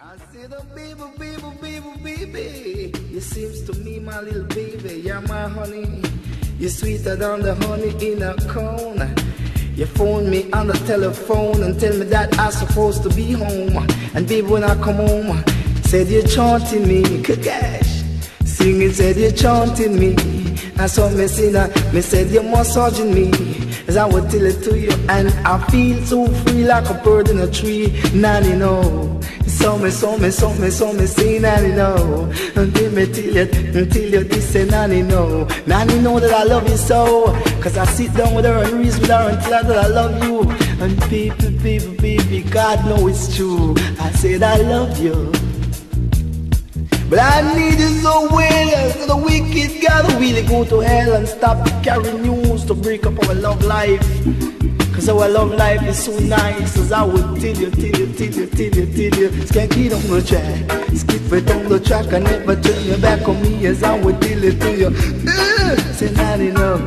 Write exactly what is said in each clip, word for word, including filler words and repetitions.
I said, oh, baby, baby, baby, baby. You seems to me, my little baby, you're my honey. You're sweeter than the honey in a cone. You phone me on the telephone and tell me that I'm supposed to be home. And baby, when I come home, said you're chanting me, Kakash. Singing, said you're chanting me. And so me sing that, me said you're massaging me. As I would tell it to you, and I feel so free like a bird in a tree. Nanny know, so me, so me, so me, so me, say nanny know. Until me tell you, until you this say nanny know. Nanny know that I love you so, cause I sit down with her and reason with her and tell her that I love you. And baby, baby, baby, God know it's true. I said I love you. But I need you so well, so the wicked gotta really go to hell and stop carrying news to break up our love life. Cause our love life is so nice, as I would tell you, tell you, tell you, tell you, tell you. Skanky on the track, skip it on the track and never turn your back on me, as I would tell it to you. Uh, say not enough.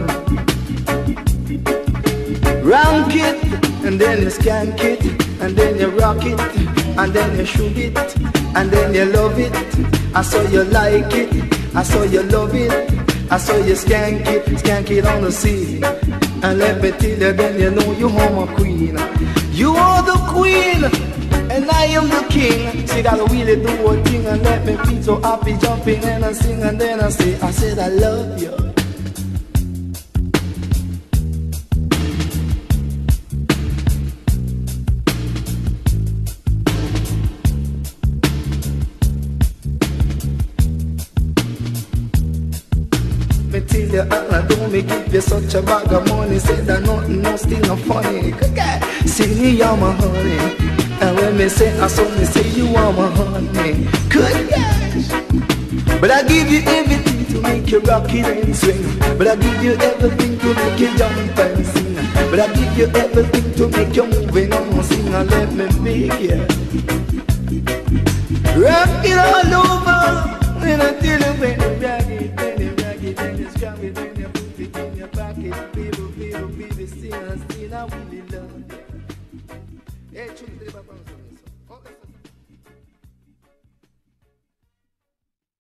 Rank it, and then you skank it, and then you rock it, and then you shoot it, and then you love it. I saw you like it, I saw you love it, I saw you skank it, skank it on the sea. And let me tell you, then you know you are my queen. You are the queen, and I am the king. See that I really do a thing and let me feel so happy, jumping and I sing and then I say, I said I love you. Me tell you, I don't me give you such a bag of money. Say that nothing, no still no funny. See me, you're my honey. And when me say I saw me say you are my honey. Good gosh. But I give you everything to make you rock it and swing. But I give you everything to make you jump and sing. But I give you everything to make you moving on, sing and let me beg you. Rock it all over. When I tell you when you rock it, when you rock it, when you strap it, when you put it in your pocket, baby, baby, baby, still and still I really love you.